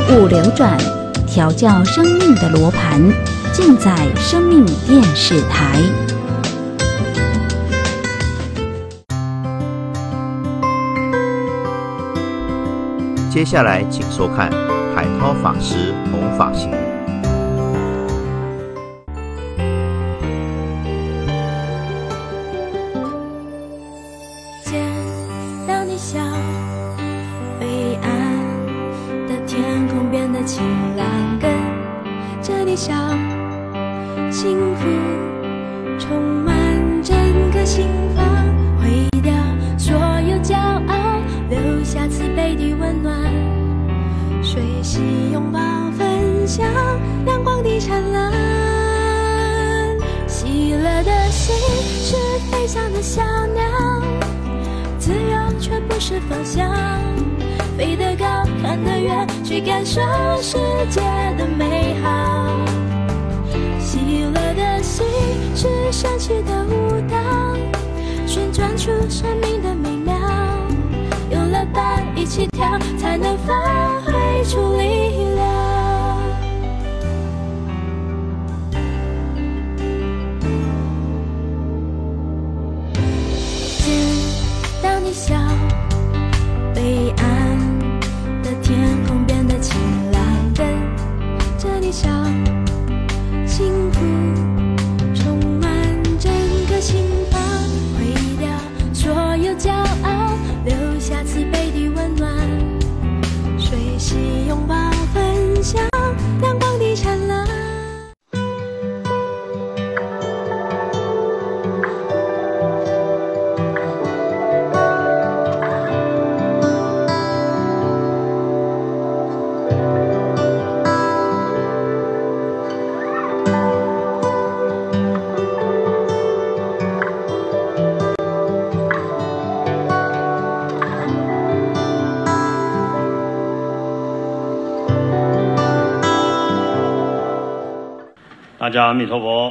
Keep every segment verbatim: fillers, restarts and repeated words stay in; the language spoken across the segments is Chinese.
物流转，调教生命的罗盘，尽在生命电视台。 接下来请收看海涛法师弘法行。 见到你笑，灰暗的天空变得晴朗，跟着你笑，幸福充满整个心房，毁掉所有骄傲，留下慈悲的温暖，随喜拥抱分享阳光的灿烂，喜乐的心是飞翔的小鸟，自由却不是方向，飞得高看得远，去感受世界的美好，喜乐的心是神奇的舞蹈，旋转出生命的美妙，有了伴一起跳，才能发挥出力量。见到你笑，灰暗的天空变得晴朗，跟着你笑，幸福充满整个心房，毁掉所有骄傲，留下慈悲的温暖，随喜拥抱分享阳光的灿烂。 大家阿弥陀佛。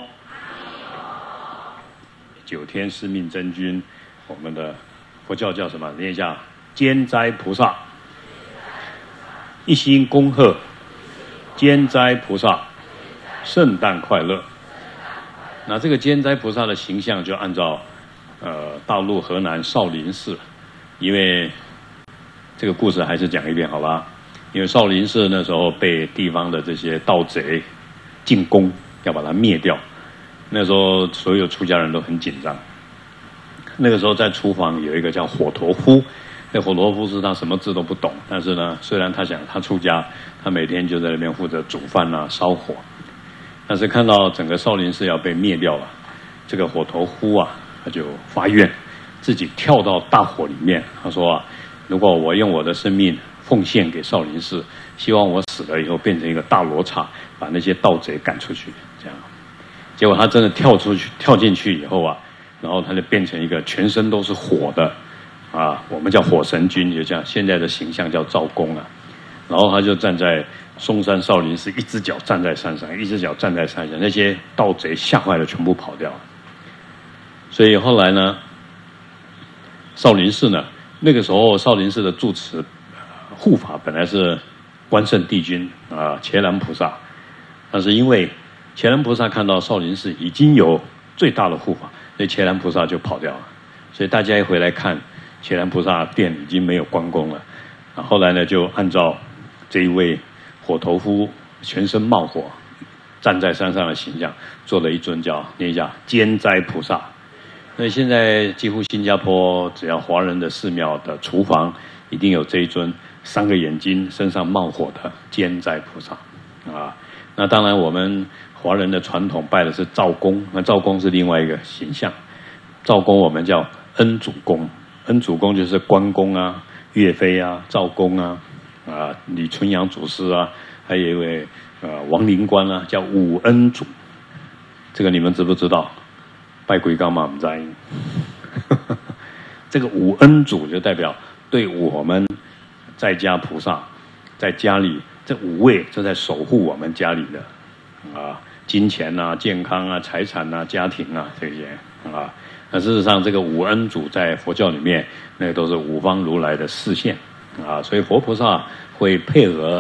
九天司命真君，我们的佛教叫什么？念一下：监斋菩萨，一心恭贺监斋菩萨圣诞快乐。那这个监斋菩萨的形象就按照呃大陆河南少林寺，因为这个故事还是讲一遍好吧？因为少林寺那时候被地方的这些盗贼进攻，要把它灭掉。那时候所有出家人都很紧张。那个时候在厨房有一个叫火陀夫，那火陀夫是他什么字都不懂，但是呢，虽然他想他出家，他每天就在那边负责煮饭啊、烧火。但是看到整个少林寺要被灭掉了，这个火陀夫啊，他就发愿，自己跳到大火里面。他说啊，如果我用我的生命奉献给少林寺，希望我死了以后变成一个大罗刹，把那些盗贼赶出去。这样，结果他真的跳出去，跳进去以后啊，然后他就变成一个全身都是火的啊，我们叫火神君，就这样，现在的形象叫赵公啊。然后他就站在嵩山少林寺，一只脚站在山上，一只脚站在山下，那些盗贼吓坏了，全部跑掉了。所以后来呢，少林寺呢，那个时候少林寺的住持护法本来是关圣帝君啊，伽蓝菩萨，但是因为伽蓝菩萨看到少林寺已经有最大的护法，所以伽蓝菩萨就跑掉了。所以大家一回来看，伽蓝菩萨殿已经没有关公了。后来呢，就按照这一位火头夫全身冒火站在山上的形象，做了一尊叫念一下监斋菩萨。所以现在几乎新加坡只要华人的寺庙的厨房一定有这一尊三个眼睛身上冒火的监斋菩萨啊。那当然我们华人的传统拜的是赵公，那赵公是另外一个形象。赵公我们叫恩主公，恩主公就是关公啊、岳飞啊、赵公啊、啊李纯阳祖师啊，还有一位呃王灵官啊，叫武恩主。这个你们知不知道？拜鬼干嘛不在意？这个武恩主就代表对我们在家菩萨在家里这五位就在守护我们家里的啊金钱啊、健康啊、财产啊、家庭啊这些啊。那事实上，这个五恩主在佛教里面，那个都是五方如来的示现啊，所以佛菩萨会配合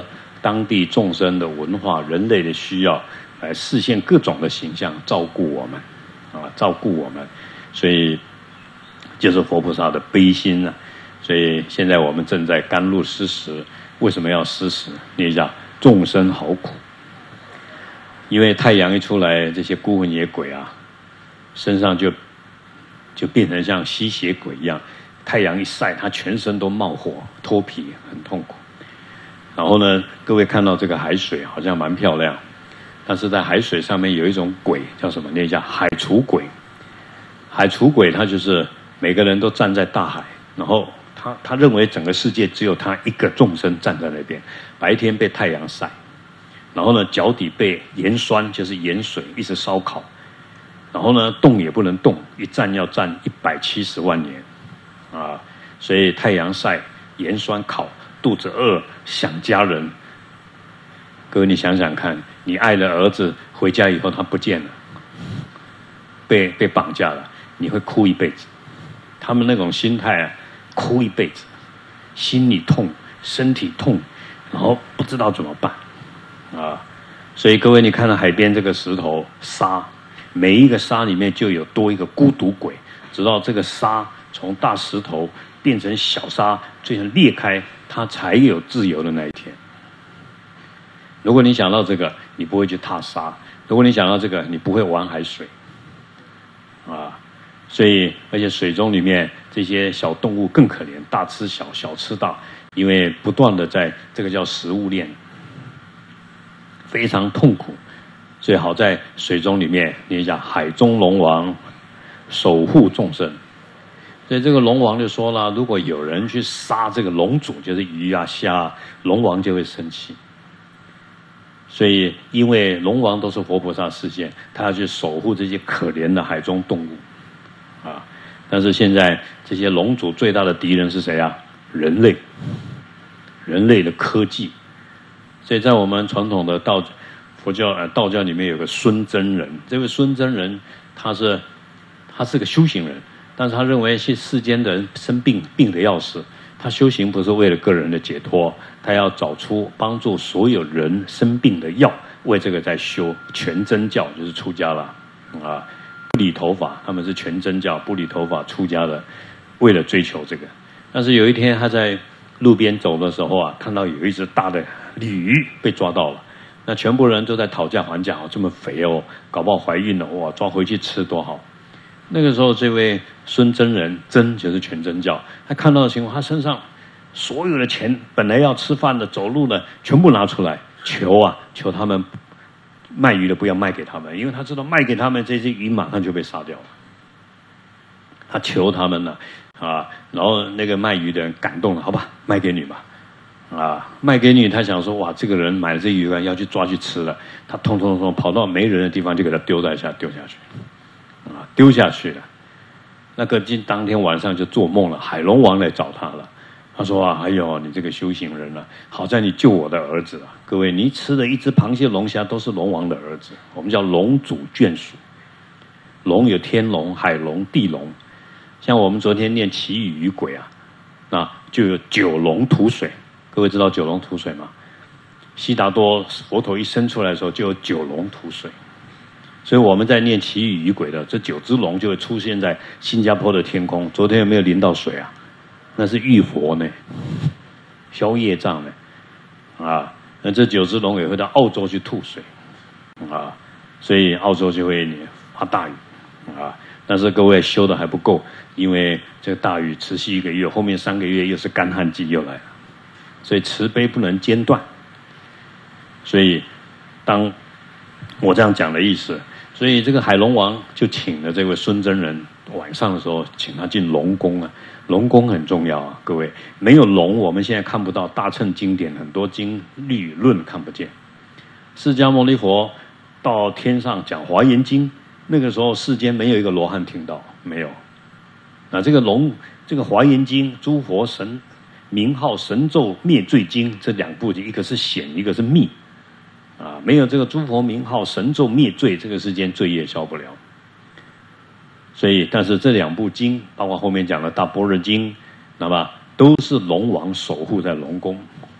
当地众生的文化、人类的需要，来实现各种的形象，照顾我们，啊，照顾我们，所以就是佛菩萨的悲心啊。所以现在我们正在甘露施食，为什么要施食？念一下，众生好苦。因为太阳一出来，这些孤魂野鬼啊，身上就就变成像吸血鬼一样。太阳一晒，他全身都冒火、脱皮，很痛苦。然后呢，各位看到这个海水好像蛮漂亮，但是在海水上面有一种鬼，叫什么？念一下，海厨鬼。海厨鬼他就是每个人都站在大海，然后他他认为整个世界只有他一个众生站在那边，白天被太阳晒，然后呢脚底被盐酸，就是盐水一直烧烤，然后呢动也不能动，一站要站一百七十万年。啊，所以太阳晒、盐酸烤，肚子饿，想家人。各位，你想想看，你爱的儿子回家以后他不见了，被被绑架了，你会哭一辈子。他们那种心态啊，哭一辈子，心里痛，身体痛，然后不知道怎么办啊。所以各位，你看到海边这个石头沙，每一个沙里面就有多一个孤独鬼，直到这个沙从大石头变成小沙，最后裂开，它才有自由的那一天。如果你想到这个，你不会去踏沙；如果你想到这个，你不会玩海水，啊，所以而且水中里面这些小动物更可怜，大吃小，小吃大，因为不断的在这个叫食物链，非常痛苦。所以好在水中里面，你讲海中龙王守护众生。所以这个龙王就说了，如果有人去杀这个龙主，就是鱼啊虾啊，龙王就会生气。所以因为龙王都是活菩萨示现，他要去守护这些可怜的海中动物啊。但是现在这些龙主最大的敌人是谁啊？人类，人类的科技。所以在我们传统的道佛教呃道教里面有个孙真人，这位孙真人他是他是个修行人。但是他认为是世间的人生病，病得要死，他修行不是为了个人的解脱，他要找出帮助所有人生病的药，为这个在修全真教，就是出家了啊。不理头发，他们是全真教，不理头发出家的，为了追求这个。但是有一天他在路边走的时候啊，看到有一只大的鲤鱼被抓到了，那全部人都在讨价还价，这么肥哦，搞不好怀孕了，哇，抓回去吃多好。那个时候，这位孙真人，真就是全真教，他看到的情况，他身上所有的钱，本来要吃饭的、走路的，全部拿出来，求啊，求他们卖鱼的不要卖给他们，因为他知道卖给他们，这些鱼马上就被杀掉了。他求他们了啊，然后那个卖鱼的人感动了，好吧，卖给你吧，啊，卖给你。他想说，哇，这个人买了这鱼干要去抓去吃了，他通通通跑到没人的地方就给他丢在下，丢下去。啊，丢下去了。那个今当天晚上就做梦了，海龙王来找他了。他说啊，哎呦，你这个修行人啊，好在你救我的儿子啊。各位，你吃的一只螃蟹、龙虾都是龙王的儿子，我们叫龙主眷属。龙有天龙、海龙、地龙，像我们昨天念奇雨与鬼啊，那就有九龙吐水。各位知道九龙吐水吗？悉达多佛陀一生出来的时候，就有九龙吐水。所以我们在念奇雨与鬼的这九只龙就会出现在新加坡的天空。昨天有没有淋到水啊？那是浴佛呢，消业障呢，啊，那这九只龙也会到澳洲去吐水，啊，所以澳洲就会发大雨，啊，但是各位修的还不够，因为这个大雨持续一个月，后面三个月又是干旱季又来了，所以慈悲不能间断。所以当我这样讲的意思。所以这个海龙王就请了这位孙真人，晚上的时候请他进龙宫啊。龙宫很重要啊，各位，没有龙，我们现在看不到大乘经典，很多经律论看不见。释迦牟尼佛到天上讲华严经，那个时候世间没有一个罗汉听到，没有。那这个龙，这个华严经，诸佛神名号神咒灭罪经这两部，一个是显，一个是密。啊，没有这个诸佛名号神咒灭罪，这个世间罪业消不了。所以，但是这两部经，包括后面讲的大般若经，那么都是龙王守护在龙宫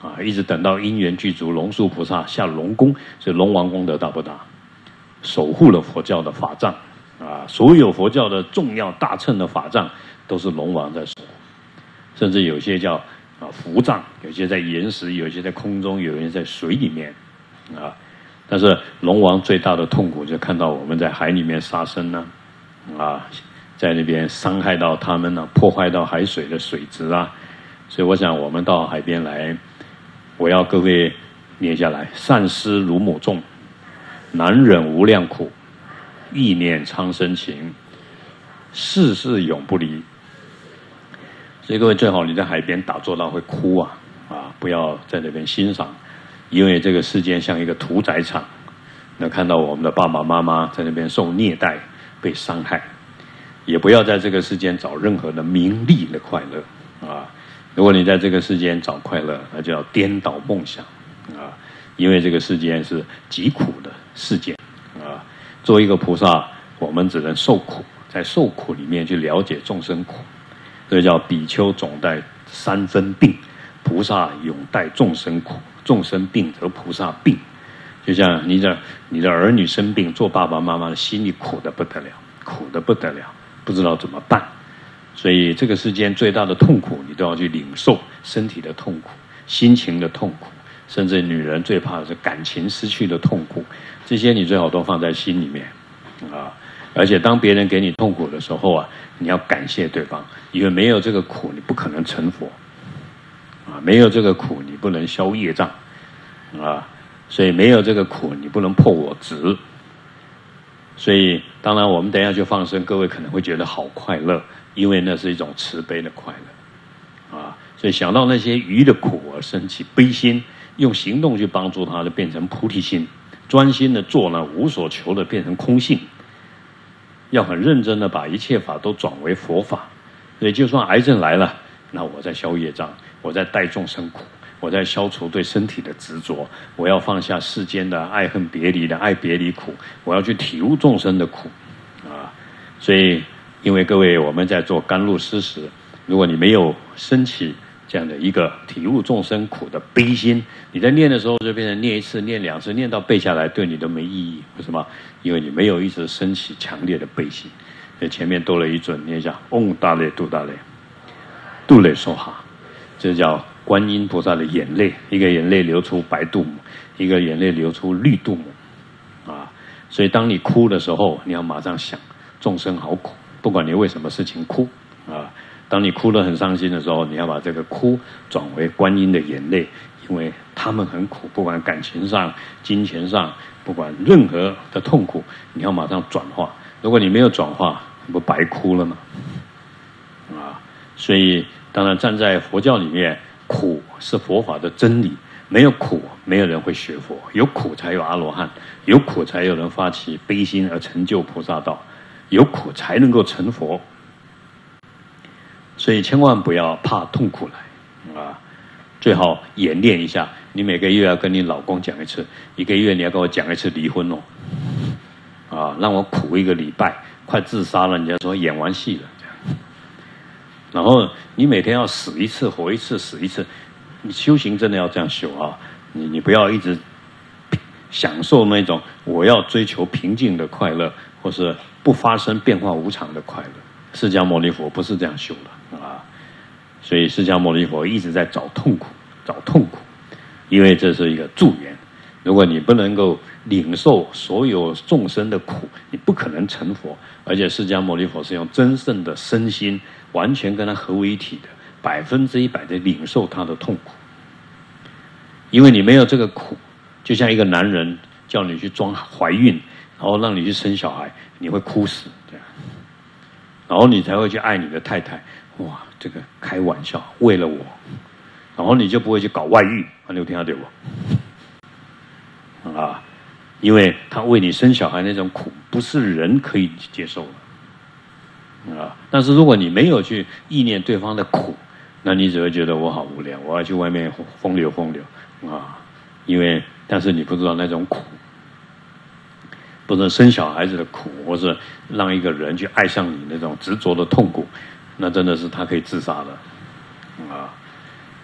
啊，一直等到因缘具足，龙树菩萨下龙宫，所以龙王功德大不大？守护了佛教的法藏啊，所有佛教的重要大乘的法藏都是龙王在守，甚至有些叫啊伏藏，有些在岩石，有些在空中，有些在水里面啊。但是龙王最大的痛苦就看到我们在海里面杀生呢，啊，在那边伤害到他们呢，破坏到海水的水质啊。所以我想我们到海边来，我要各位念下来：善思如母众，难忍无量苦，意念苍生情，世事永不离。所以各位最好你在海边打坐到会哭啊啊，不要在那边欣赏。因为这个世界像一个屠宰场，那看到我们的爸爸妈妈在那边受虐待、被伤害，也不要在这个世间找任何的名利的快乐啊！如果你在这个世间找快乐，那就要颠倒梦想啊！因为这个世间是极苦的世界啊！作为一个菩萨，我们只能受苦，在受苦里面去了解众生苦，这叫比丘总带三分病，菩萨永带众生苦。众生病则菩萨病，就像你的你的儿女生病，做爸爸妈妈的心里苦得不得了，苦得不得了，不知道怎么办。所以这个世间最大的痛苦，你都要去领受身体的痛苦、心情的痛苦，甚至女人最怕的是感情失去的痛苦，这些你最好都放在心里面啊。而且当别人给你痛苦的时候啊，你要感谢对方，因为没有这个苦，你不可能成佛。啊，没有这个苦，你不能消业障，啊，所以没有这个苦，你不能破我执。所以，当然我们等一下去放生，各位可能会觉得好快乐，因为那是一种慈悲的快乐，啊，所以想到那些鱼的苦而生起悲心，用行动去帮助它，就变成菩提心，专心的做呢，无所求的变成空性，要很认真的把一切法都转为佛法。所以，就算癌症来了，那我在消业障。我在带众生苦，我在消除对身体的执着，我要放下世间的爱恨别离的爱别离苦，我要去体悟众生的苦，啊！所以，因为各位我们在做甘露施食，如果你没有升起这样的一个体悟众生苦的悲心，你在念的时候就变成念一次、念两次，念到背下来对你都没意义。为什么？因为你没有一直升起强烈的悲心。所以前面多了一尊，念一下嗡大雷度大雷，度雷梭哈。这叫观音菩萨的眼泪，一个眼泪流出白度母，一个眼泪流出绿度母，啊！所以当你哭的时候，你要马上想众生好苦，不管你为什么事情哭，啊！当你哭得很伤心的时候，你要把这个哭转为观音的眼泪，因为他们很苦，不管感情上、金钱上，不管任何的痛苦，你要马上转化。如果你没有转化，你不白哭了吗？啊！所以。当然，站在佛教里面，苦是佛法的真理。没有苦，没有人会学佛；有苦才有阿罗汉，有苦才有人发起悲心而成就菩萨道，有苦才能够成佛。所以千万不要怕痛苦来啊！最好演练一下，你每个月要跟你老公讲一次，一个月你要跟我讲一次离婚哦，啊，让我苦一个礼拜，快自杀了，人家说演完戏了。然后你每天要死一次，活一次，死一次，你修行真的要这样修啊！你你不要一直享受那种我要追求平静的快乐，或是不发生变化无常的快乐。释迦牟尼佛不是这样修的啊！所以释迦牟尼佛一直在找痛苦，找痛苦，因为这是一个助缘。如果你不能够领受所有众生的苦，你不可能成佛。而且释迦牟尼佛是用真正的身心，完全跟他合为一体的，百分之一百的领受他的痛苦。因为你没有这个苦，就像一个男人叫你去装怀孕，然后让你去生小孩，你会哭死，这样，然后你才会去爱你的太太。哇，这个开玩笑，为了我，然后你就不会去搞外遇。你有听到对不？啊，因为他为你生小孩那种苦，不是人可以接受的啊。但是如果你没有去意念对方的苦，那你只会觉得我好无聊，我要去外面风流风流啊。因为但是你不知道那种苦，不是生小孩子的苦，或是让一个人去爱上你那种执着的痛苦，那真的是他可以自杀的啊。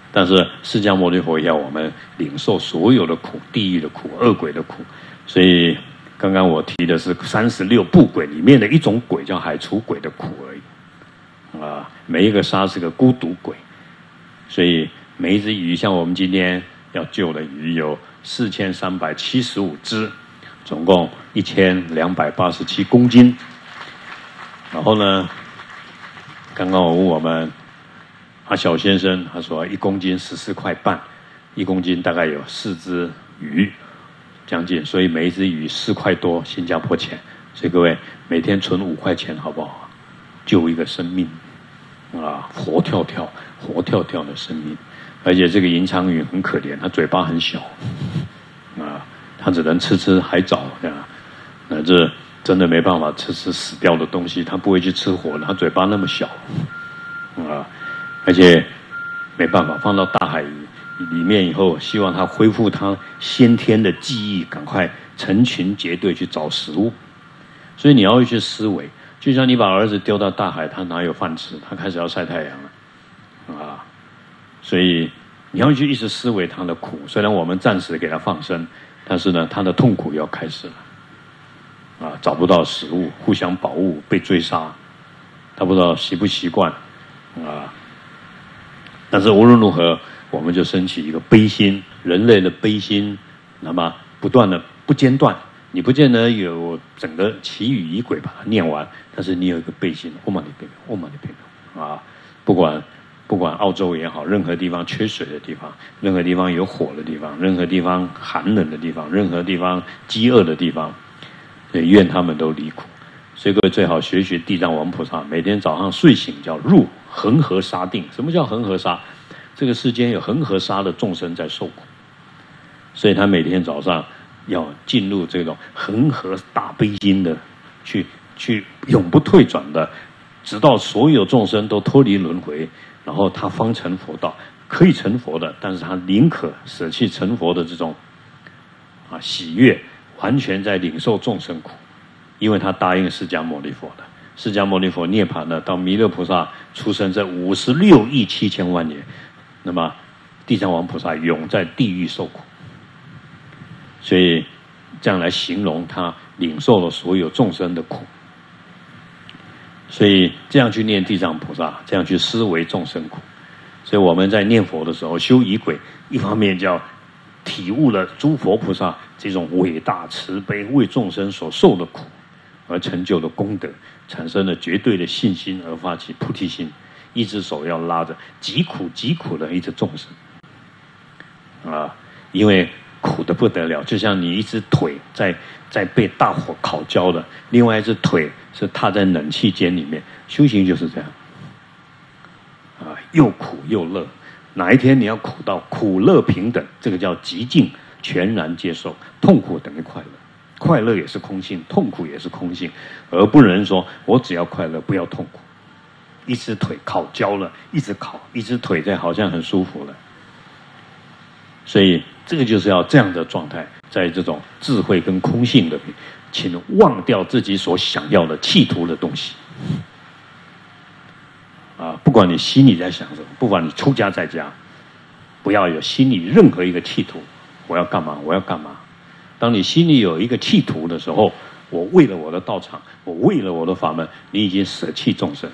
但是释迦牟尼佛要我们领受所有的苦，地狱的苦、恶鬼的苦。所以刚刚我提的是三十六部鬼里面的一种鬼，叫海除鬼的苦而已。啊，每一个沙是个孤独鬼，所以每一只鱼，像我们今天要救的鱼有四千三百七十五只，总共一千两百八十七公斤。然后呢，刚刚我问我们阿小先生，他说一公斤十四块半，一公斤大概有四只鱼，将近，所以每一只鱼四块多新加坡钱。所以各位每天存五块钱好不好？救一个生命啊，活跳跳、活跳跳的生命。而且这个银苍鱼很可怜，它嘴巴很小啊，它只能吃吃海藻这样，那这真的没办法吃吃死掉的东西，它不会去吃活的，它嘴巴那么小啊。而且没办法放到大海里面以后，希望它恢复它先天的记忆，赶快成群结队去找食物。所以你要去思维，就像你把儿子丢到大海，他哪有饭吃？他开始要晒太阳了啊！所以你要去一直思维他的苦。虽然我们暂时给他放生，但是呢，他的痛苦要开始了啊！找不到食物，互相保护，被追杀，他不知道习不习惯啊！但是无论如何，我们就升起一个悲心，人类的悲心，那么不断的不间断。你不见得有整个奇语仪轨把它念完，但是你有一个悲心，欧玛尼贝贝，欧玛尼贝贝啊！不管不管澳洲也好，任何地方缺水的地方，任何地方有火的地方，任何地方寒冷的地方，任何地方饥饿的地方，所以愿他们都离苦。所以各位最好学学地藏王菩萨，每天早上睡醒叫入恒河沙定。什么叫恒河沙？这个世间有恒河沙的众生在受苦，所以他每天早上要进入这种恒河大悲心的，去去永不退转的，直到所有众生都脱离轮回，然后他方成佛道。可以成佛的，但是他宁可舍弃成佛的这种啊喜悦，完全在领受众生苦。因为他答应释迦牟尼佛的，释迦牟尼佛涅槃了，到弥勒菩萨出生在五十六亿七千万年，那么地藏王菩萨永在地狱受苦，所以这样来形容他领受了所有众生的苦。所以这样去念地藏菩萨，这样去思维众生苦。所以我们在念佛的时候修仪轨，一方面叫体悟了诸佛菩萨这种伟大慈悲为众生所受的苦，而成就了功德，产生了绝对的信心，而发起菩提心，一只手要拉着极苦极苦的一只众生啊，因为苦得不得了，就像你一只腿在在被大火烤焦的，另外一只腿是踏在冷气间里面，修行就是这样啊，又苦又乐。哪一天你要苦到苦乐平等，这个叫极尽全然接受，痛苦等于快乐，快乐也是空性，痛苦也是空性，而不能说我只要快乐不要痛苦。一只腿烤焦了，一直烤，一只腿在好像很舒服了。所以这个就是要这样的状态，在这种智慧跟空性的，请忘掉自己所想要的企图的东西啊！不管你心里在想什么，不管你出家在家，不要有心里任何一个企图，我要干嘛？我要干嘛？当你心里有一个企图的时候，我为了我的道场，我为了我的法门，你已经舍弃众生了，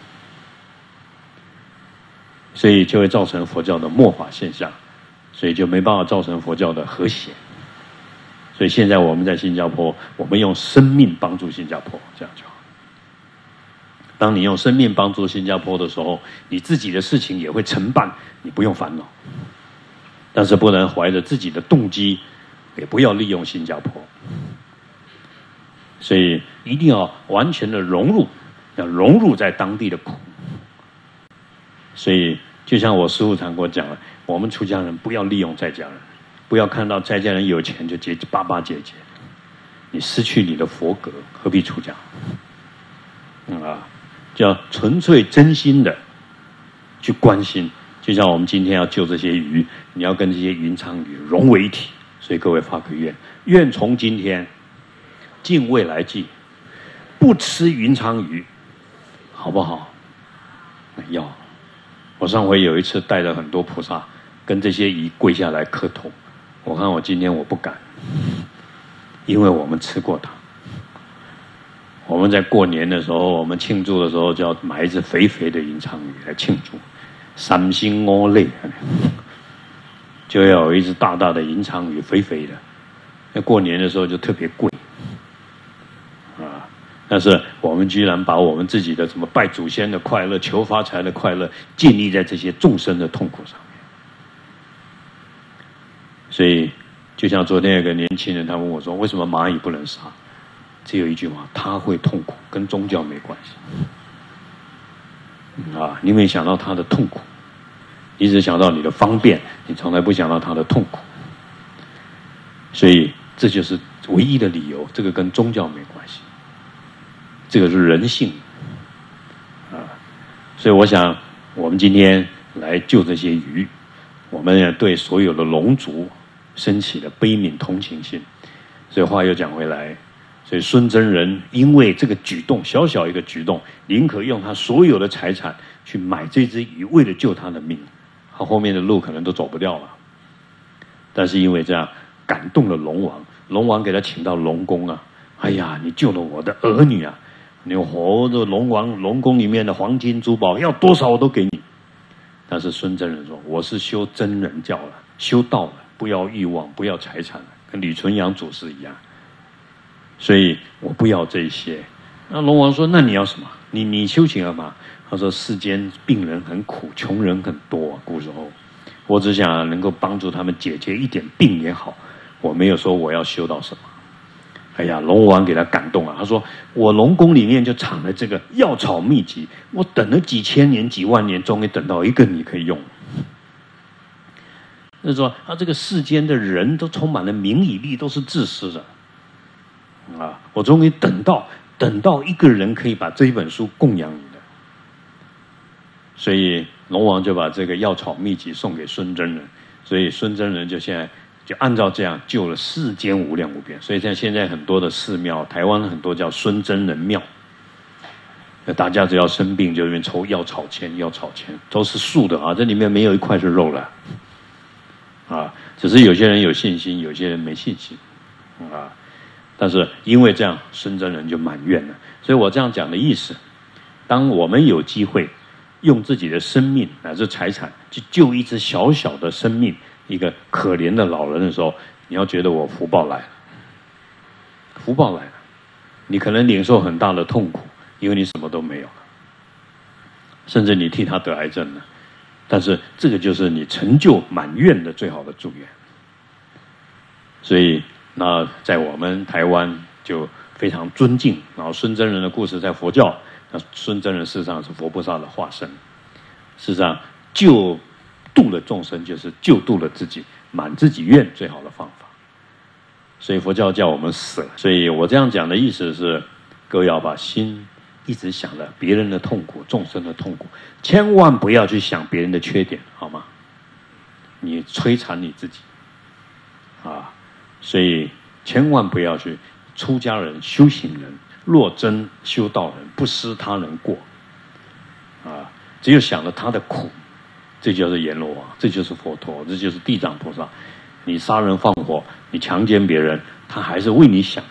所以就会造成佛教的末法现象，所以就没办法造成佛教的和谐。所以现在我们在新加坡，我们用生命帮助新加坡，这样就好。当你用生命帮助新加坡的时候，你自己的事情也会成办，你不用烦恼。但是不能怀着自己的动机，也不要利用新加坡。所以一定要完全的融入，要融入在当地的苦。所以就像我师父常跟我讲了，我们出家人不要利用在家人，不要看到在家人有钱就结巴巴结结，你失去你的佛格，何必出家？嗯啊，叫纯粹真心的去关心。就像我们今天要救这些鱼，你要跟这些云昌鱼融为一体。所以各位发个愿，愿从今天尽未来际，不吃云昌鱼，好不好？要我上回有一次带着很多菩萨跟这些仪跪下来磕头，我看我今天我不敢，因为我们吃过它。我们在过年的时候，我们庆祝的时候就要买一只肥肥的银鲳鱼来庆祝，三星五类，就要有一只大大的银鲳鱼，肥肥的。那过年的时候就特别贵，啊！但是我们居然把我们自己的什么拜祖先的快乐、求发财的快乐，建立在这些众生的痛苦上面。所以，就像昨天有个年轻人，他问我说：“为什么蚂蚁不能杀？”只有一句话：他会痛苦，跟宗教没关系。啊，你没想到他的痛苦，你只想到你的方便，你从来不想到他的痛苦。所以这就是唯一的理由，这个跟宗教没关系，这个是人性啊。所以我想，我们今天来救这些鱼，我们也对所有的龙族升起了悲悯同情心。所以话又讲回来。所以孙真人因为这个举动，小小一个举动，宁可用他所有的财产去买这只鱼，为了救他的命，他后面的路可能都走不掉了。但是因为这样感动了龙王，龙王给他请到龙宫啊，哎呀，你救了我的儿女啊，你活的龙王龙宫里面的黄金珠宝要多少我都给你。但是孙真人说，我是修真人教了，修道了，不要欲望，不要财产了，跟李纯阳祖师一样。所以我不要这些。那龙王说：“那你要什么？你你修行了吗？”他说：“世间病人很苦，穷人很多、啊。古时候，我只想能够帮助他们解决一点病也好。我没有说我要修到什么。”哎呀，龙王给他感动了。他说：“我龙宫里面就藏了这个药草秘籍，我等了几千年、几万年，终于等到一个你可以用。”就是说，他这个世间的人都充满了名与利，都是自私的。啊！我终于等到等到一个人可以把这一本书供养你的，所以龙王就把这个药草秘籍送给孙真人，所以孙真人就现在就按照这样救了世间无量无边。所以像现在很多的寺庙，台湾很多叫孙真人庙，大家只要生病就里面抽药草签，药草签都是素的啊，这里面没有一块是肉了啊，只是有些人有信心，有些人没信心啊。但是因为这样，孙真人就埋怨了。所以我这样讲的意思，当我们有机会用自己的生命乃至财产去救一只小小的生命，一个可怜的老人的时候，你要觉得我福报来了，福报来了。你可能领受很大的痛苦，因为你什么都没有了，甚至你替他得癌症了。但是这个就是你成就满愿的最好的祝愿。所以那在我们台湾就非常尊敬，然后孙真人的故事在佛教，那孙真人事实上是佛菩萨的化身，事实上救度了众生就是救度了自己，满自己愿最好的方法。所以佛教叫我们舍。所以我这样讲的意思是，各位要把心一直想着别人的痛苦、众生的痛苦，千万不要去想别人的缺点，好吗？你摧残你自己啊！所以千万不要去，出家人、修行人，若真修道人，不思他人过啊！只有想着他的苦，这就是阎罗王，这就是佛陀，这就是地藏菩萨。你杀人放火，你强奸别人，他还是为你想。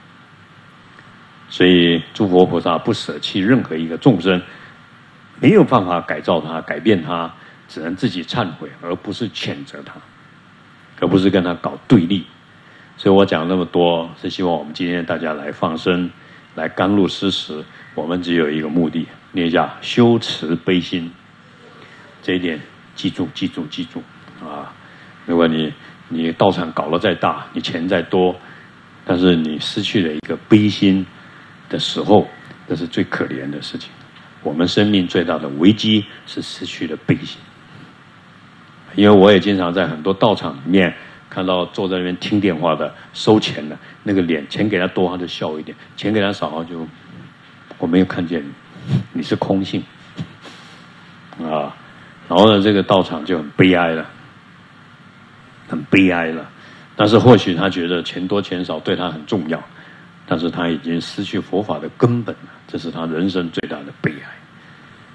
所以诸佛菩萨不舍弃任何一个众生，没有办法改造他、改变他，只能自己忏悔，而不是谴责他，而不是跟他搞对立。所以我讲那么多，是希望我们今天大家来放生，来甘露施食。我们只有一个目的，念一下修慈悲心，这一点记住、记住、记住啊！如果你你道场搞得再大，你钱再多，但是你失去了一个悲心的时候，这是最可怜的事情。我们生命最大的危机是失去了悲心。因为我也经常在很多道场里面看到坐在那边听电话的收钱的那个脸，钱给他多他就笑一点，钱给他少他就我没有看见你，你是空性啊。然后呢，这个道场就很悲哀了，很悲哀了。但是或许他觉得钱多钱少对他很重要，但是他已经失去佛法的根本了，这是他人生最大的悲哀。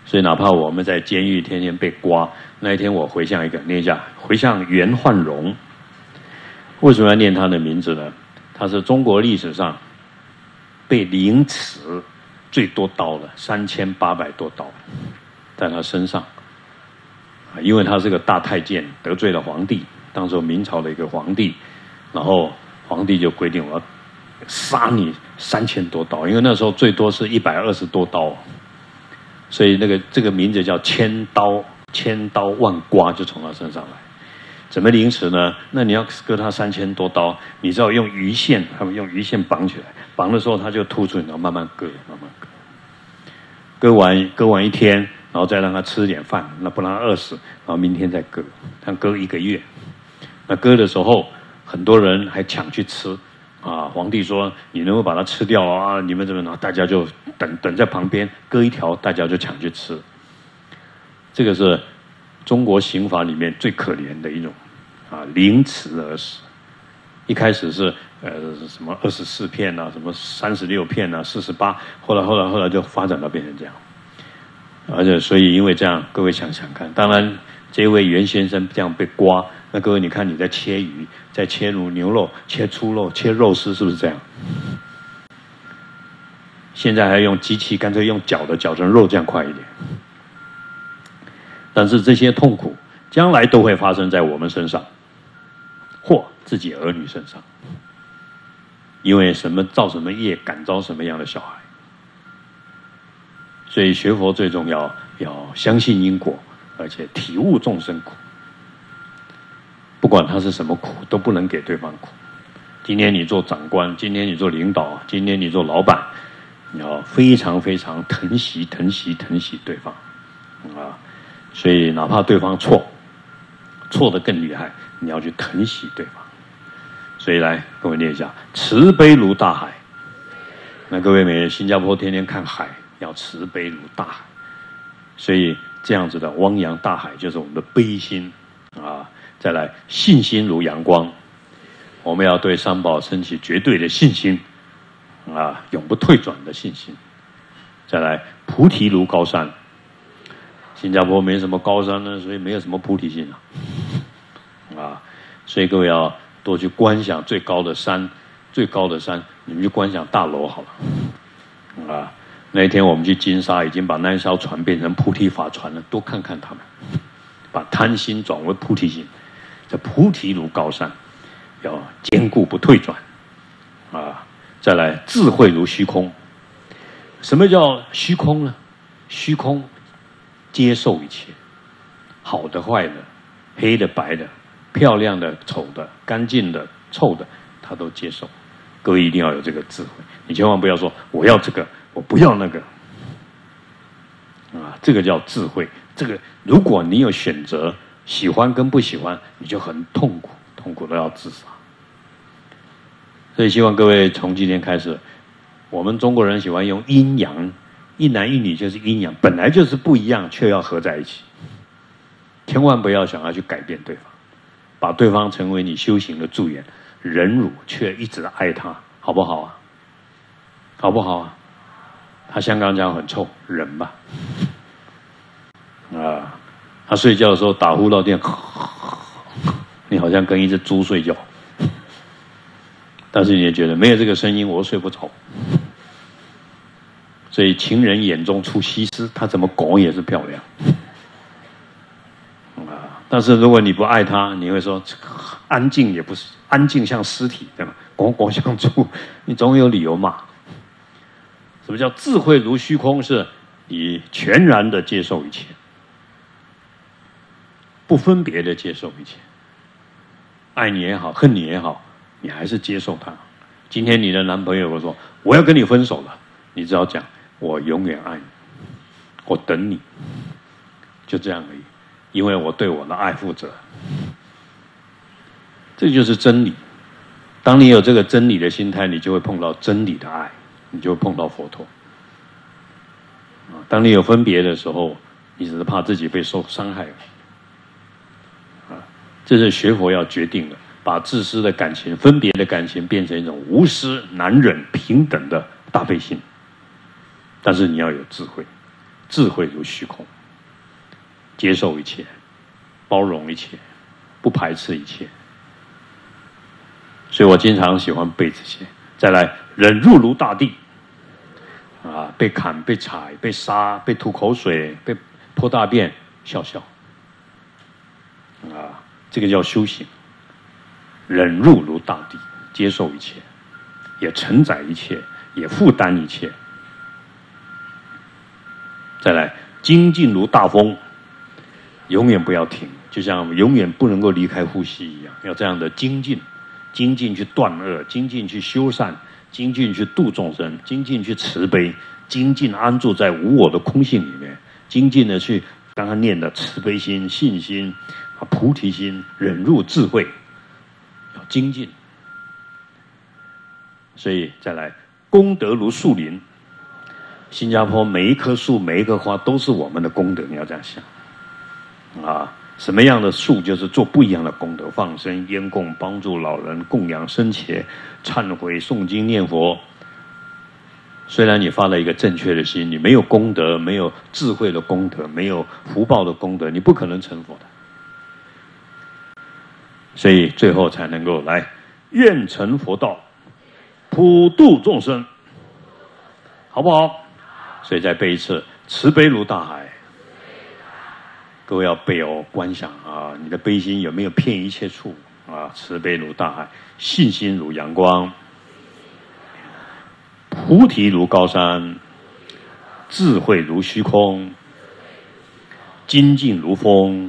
所以哪怕我们在监狱天天被刮，那一天我回向一个，念一下，回向袁焕荣。为什么要念他的名字呢？他是中国历史上被凌迟最多刀的，三千八百多刀，在他身上。因为他是个大太监，得罪了皇帝，当时明朝的一个皇帝，然后皇帝就规定我要杀你三千多刀，因为那时候最多是一百二十多刀，所以那个这个名字叫千刀，千刀万剐就从他身上来。怎么凌迟呢？那你要割他三千多刀，你知道用鱼线，他们用鱼线绑起来，绑的时候他就突出，然后慢慢割，慢慢割，割完割完一天，然后再让他吃点饭，那不让他饿死，然后明天再割，他割一个月。那割的时候，很多人还抢去吃，啊，皇帝说你能够把它吃掉啊？你们怎么呢？大家就等等在旁边割一条，大家就抢去吃。这个是中国刑法里面最可怜的一种，啊，凌迟而死。一开始是呃什么二十四片啊，什么三十六片啊，四十八，后来后来后来就发展到变成这样。而且所以因为这样，各位想想看，当然这位袁先生这样被刮，那各位你看你在切鱼，在切牛牛肉、切猪肉、切肉丝，是不是这样？现在还用机器，干脆用搅的，搅成肉这样快一点。但是这些痛苦将来都会发生在我们身上，或自己儿女身上，因为什么造什么业，感召什么样的小孩。所以学佛最重要，要相信因果，而且体悟众生苦。不管他是什么苦，都不能给对方苦。今天你做长官，今天你做领导，今天你做老板，你要非常非常疼惜、疼惜、疼惜对方啊！所以哪怕对方错，错得更厉害，你要去疼惜对方。所以来，各位念一下：慈悲如大海。那各位每新加坡天天看海，要慈悲如大海。所以这样子的汪洋大海，就是我们的悲心啊。再来，信心如阳光，我们要对三宝升起绝对的信心啊，永不退转的信心。再来，菩提如高山。新加坡没什么高山呢，所以没有什么菩提心啊。啊，所以各位要多去观想最高的山，最高的山，你们去观想大楼好了。啊，那一天我们去金沙，已经把那艘船变成菩提法船了，多看看他们，把贪心转为菩提心。这菩提如高山，要坚固不退转。啊，再来，智慧如虚空。什么叫虚空呢？虚空接受一切，好的、坏的、黑的、白的、漂亮的、丑的、干净的、臭的，他都接受。各位一定要有这个智慧，你千万不要说我要这个，我不要那个。啊，这个叫智慧。这个如果你有选择，喜欢跟不喜欢，你就很痛苦，痛苦到要自杀。所以希望各位从今天开始，我们中国人喜欢用阴阳。一男一女就是阴阳，本来就是不一样，却要合在一起。千万不要想要去改变对方，把对方成为你修行的助缘，忍辱却一直爱他，好不好啊？好不好啊？他香港讲很臭，忍吧。啊，他睡觉的时候打呼噜电，你好像跟一只猪睡觉，但是你也觉得没有这个声音我睡不着。所以情人眼中出西施，他怎么拱也是漂亮啊！但是如果你不爱他，你会说安静也不是安静，像尸体对吧？拱拱像猪，你总有理由骂。什么叫智慧如虚空？是你全然的接受一切，不分别的接受一切，爱你也好，恨你也好，你还是接受他。今天你的男朋友我说我要跟你分手了，你只要讲。我永远爱你，我等你，就这样而已。因为我对我的爱负责，这就是真理。当你有这个真理的心态，你就会碰到真理的爱，你就会碰到佛陀。当你有分别的时候，你只是怕自己被受伤害。啊，这是学佛要决定的，把自私的感情、分别的感情变成一种无私、难忍、平等的大悲心。但是你要有智慧， 智慧如虚空，接受一切，包容一切，不排斥一切。所以我经常喜欢背这些。再来，忍辱如大地，啊，被砍、被踩、被杀、被吐口水、被泼大便，笑笑，啊，这个叫修行。忍辱如大地，接受一切，也承载一切，也负担一切。再来，精进如大风，永远不要停，就像永远不能够离开呼吸一样，要这样的精进。精进去断恶，精进去修善，精进去度众生，精进去慈悲，精进安住在无我的空性里面，精进的去刚刚念的慈悲心、信心、菩提心、忍辱、智慧，要精进。所以再来，功德如树林。新加坡每一棵树、每一棵花都是我们的功德，你要这样想啊。什么样的树就是做不一样的功德，放生、烟供、帮助老人、供养生前、忏悔、诵经、念佛。虽然你发了一个正确的心，你没有功德，没有智慧的功德，没有福报的功德，你不可能成佛的。所以最后才能够来愿成佛道，普度众生，好不好？所以再背一次：慈悲如大海。各位要背哦，观想啊，你的悲心有没有遍一切处啊？慈悲如大海，信心如阳光，菩提如高山，智慧如虚空，精进如风，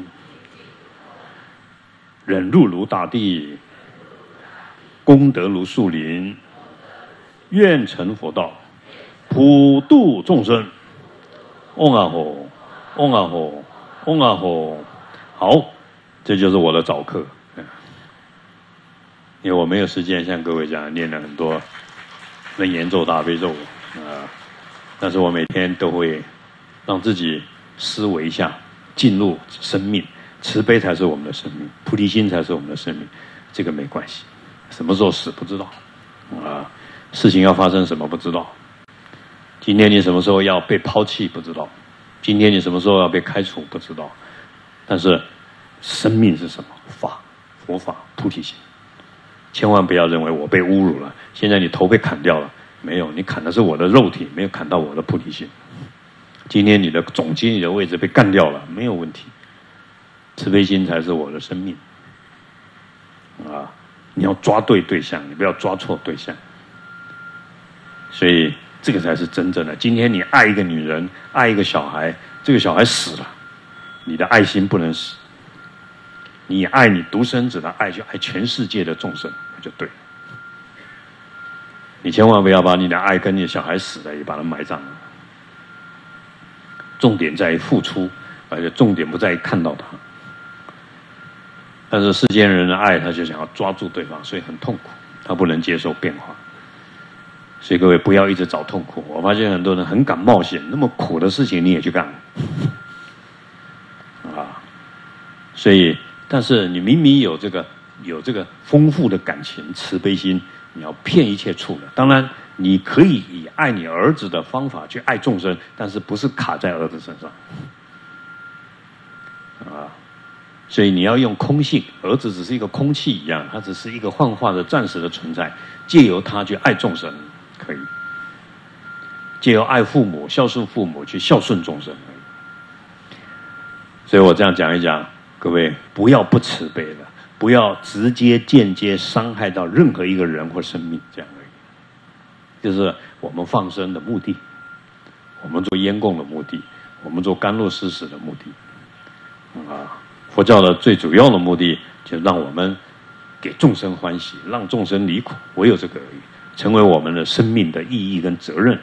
忍辱如大地，功德如树林，愿成佛道，普度众生。嗡啊吼，嗡啊吼。嗡啊吼，好，这就是我的早课。因为我没有时间像各位讲念了很多楞严咒、大悲咒啊，但是我每天都会让自己思维一下，进入生命，慈悲才是我们的生命，菩提心才是我们的生命。这个没关系，什么时候死不知道啊，事情要发生什么不知道，今天你什么时候要被抛弃不知道。今天你什么时候要被开除不知道，但是生命是什么？法，佛法，菩提心。千万不要认为我被侮辱了，现在你头被砍掉了，没有，你砍的是我的肉体，没有砍到我的菩提心。今天你的总经理的位置被干掉了，没有问题，慈悲心才是我的生命。啊，你要抓对对象，你不要抓错对象。所以这个才是真正的。今天你爱一个女人，爱一个小孩，这个小孩死了，你的爱心不能死。你爱你独生子的爱，就爱全世界的众生，那就对了。你千万不要把你的爱跟你的小孩死了也把它埋葬了。重点在于付出，而且重点不在于看到他。但是世间人的爱，他就想要抓住对方，所以很痛苦，他不能接受变化。所以各位不要一直找痛苦。我发现很多人很敢冒险，那么苦的事情你也去干啊！所以，但是你明明有这个有这个丰富的感情、慈悲心，你要骗一切处的。当然，你可以以爱你儿子的方法去爱众生，但是不是卡在儿子身上啊？所以你要用空性，儿子只是一个空气一样，他只是一个幻化的暂时的存在，借由他去爱众生。可以借由爱父母、孝顺父母去孝顺众生而已。所以我这样讲一讲，各位不要不慈悲了，不要直接间接伤害到任何一个人或生命，这样而已。就是我们放生的目的，我们做烟供的目的，我们做甘露施食的目的。啊，佛教的最主要的目的，就是让我们给众生欢喜，让众生离苦，唯有这个而已。成为我们的生命的意义跟责任，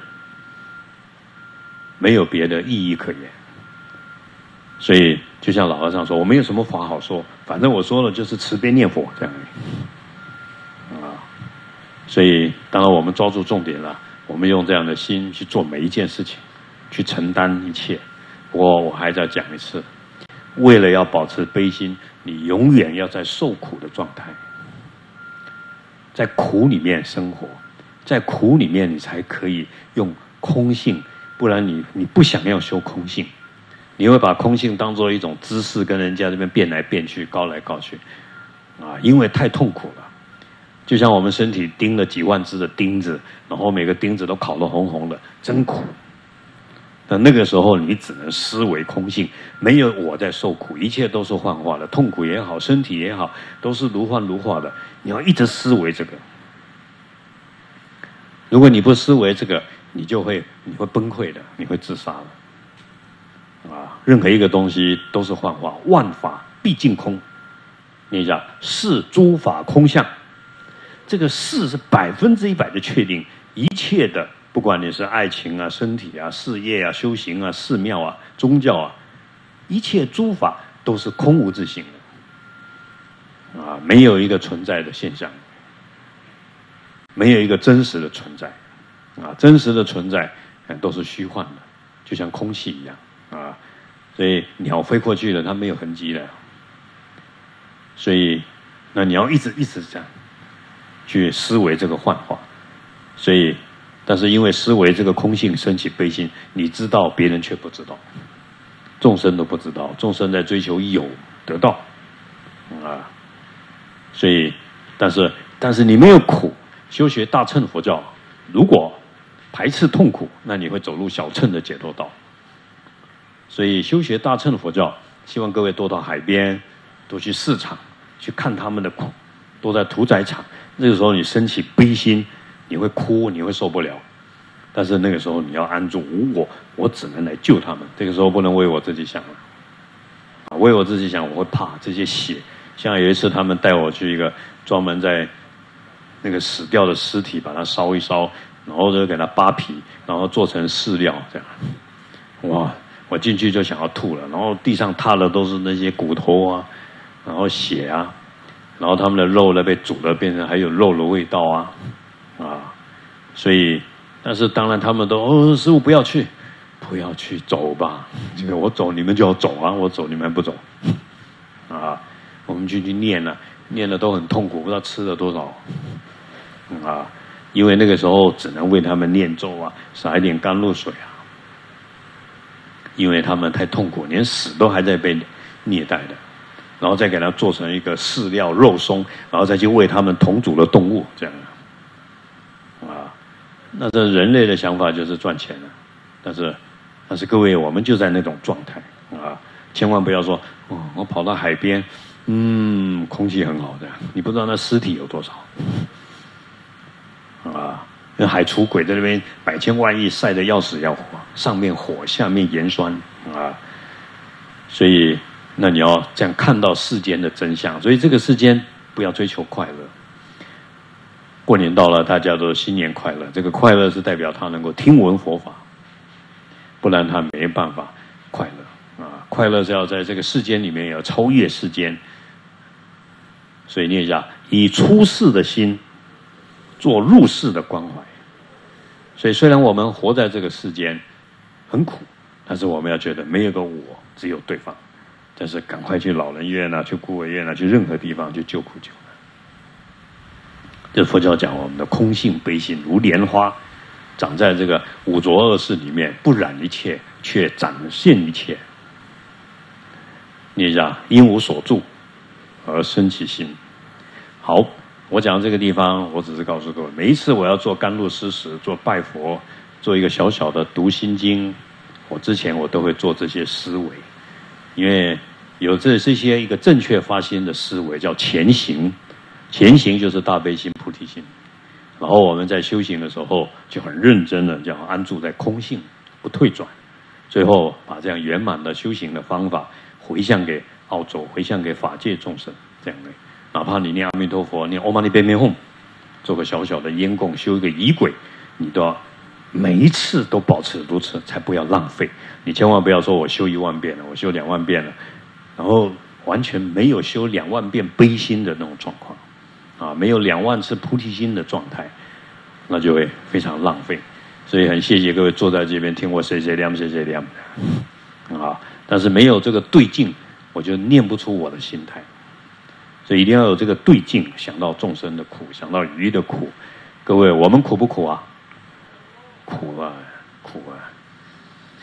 没有别的意义可言。所以，就像老和尚说，我没有什么法好说，反正我说了就是慈悲念佛这样而已。啊，所以当然我们抓住重点了，我们用这样的心去做每一件事情，去承担一切。不过我还再讲一次，为了要保持悲心，你永远要在受苦的状态。在苦里面生活，在苦里面你才可以用空性不然你你不想要修空性，你会把空性当作一种姿势，跟人家这边变来变去、高来高去，啊，因为太痛苦了。就像我们身体钉了几万只的钉子，然后每个钉子都烤得红红的，真苦。那那个时候你只能思维空性，没有我在受苦，一切都是幻化的，痛苦也好，身体也好，都是如幻如化的。你要一直思维这个。如果你不思维这个，你就会你会崩溃的，你会自杀的。啊，任何一个东西都是幻化，万法毕竟空。念一下，是诸法空相。这个是是百分之一百的确定，一切的。不管你是爱情啊、身体啊、事业啊、修行啊、寺庙啊、宗教啊，一切诸法都是空无自性的，啊，没有一个存在的现象，没有一个真实的存在，啊，真实的存在都是虚幻的，就像空气一样，啊，所以鸟飞过去了，它没有痕迹的，所以那你要一直一直这样去思维这个幻化，所以。但是因为思维这个空性升起悲心，你知道别人却不知道，众生都不知道，众生在追求有得到，啊，所以但是但是你没有苦，修学大乘佛教，如果排斥痛苦，那你会走入小乘的解脱道。所以修学大乘佛教，希望各位多到海边，多去市场去看他们的苦，多在屠宰场，那个时候你升起悲心。你会哭，你会受不了，但是那个时候你要安住无我，我只能来救他们。这个时候不能为我自己想了，啊，为我自己想，我会怕这些血。像有一次他们带我去一个专门在那个死掉的尸体，把它烧一烧，然后就给它扒皮，然后做成饲料这样。哇，我进去就想要吐了，然后地上踏的都是那些骨头啊，然后血啊，然后他们的肉呢被煮了，变成还有肉的味道啊。啊，所以，但是当然他们都哦，师父不要去，不要去，走吧。这个我走，你们就要走啊，我走你们不走，啊，我们进去念了，念了都很痛苦，不知道吃了多少，啊，因为那个时候只能为他们念咒啊，洒一点甘露水啊，因为他们太痛苦，连死都还在被虐待的，然后再给他做成一个饲料肉松，然后再去喂他们同组的动物，这样。啊，那这人类的想法就是赚钱了，但是，但是各位，我们就在那种状态啊，千万不要说，哦，我跑到海边，嗯，空气很好的，你不知道那尸体有多少，啊，那海厨鬼在那边百千万亿晒得要死要活，上面火，下面盐酸啊，所以，那你要这样看到世间的真相，所以这个世间不要追求快乐。过年到了，大家都新年快乐。这个快乐是代表他能够听闻佛法，不然他没办法快乐啊！快乐是要在这个世间里面要超越世间。所以念一下：以出世的心做入世的关怀。所以虽然我们活在这个世间很苦，但是我们要觉得没有个我，只有对方。但是赶快去老人院啊，去孤儿院啊，去任何地方去救苦救。这佛教讲我们的空性悲心如莲花，长在这个五浊恶世里面，不染一切，却展现一切。念一下：因无所住而生其心。好，我讲这个地方，我只是告诉各位，每一次我要做甘露施食、做拜佛、做一个小小的读心经，我之前我都会做这些思维，因为有这这些一个正确发心的思维叫前行。前行就是大悲心、菩提心，然后我们在修行的时候就很认真的，叫安住在空性，不退转，最后把这样圆满的修行的方法回向给澳洲，回向给法界众生，这样的，哪怕你念阿弥陀佛、念唵嘛呢叭咪吽，做个小小的烟供，修一个仪轨，你都要每一次都保持如此，才不要浪费。你千万不要说我修一万遍了，我修两万遍了，然后完全没有修两万遍悲心的那种状况。啊，没有两万次菩提心的状态，那就会非常浪费。所以很谢谢各位坐在这边听我谁谁亮谁谁亮啊，但是没有这个对境，我就念不出我的心态。所以一定要有这个对境，想到众生的苦，想到鱼的苦。各位，我们苦不苦啊？苦啊，苦啊！